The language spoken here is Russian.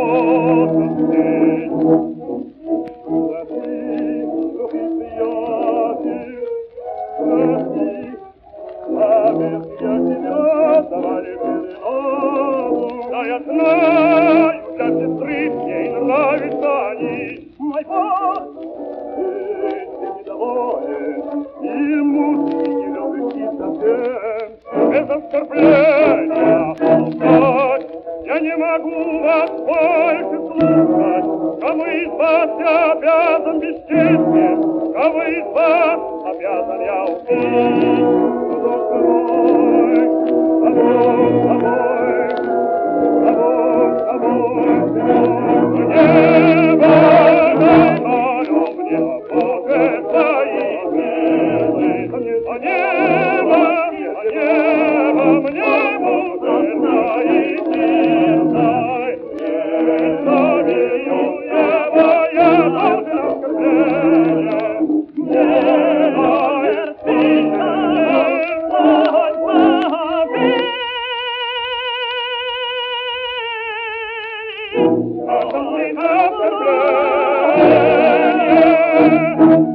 Без оскорбления молчать, я не могу вас больше слушать. Кому из вас я обязан бесчестием, кого из вас обязан я убить? Бог тобой, тобой, тобой, тобой, тобой, небо, мне Бог это имеет, а небо, мне музыка идти, дай, соловью его я должен оскорбление, мне наверстите, Господь победит. А там не оскорбление,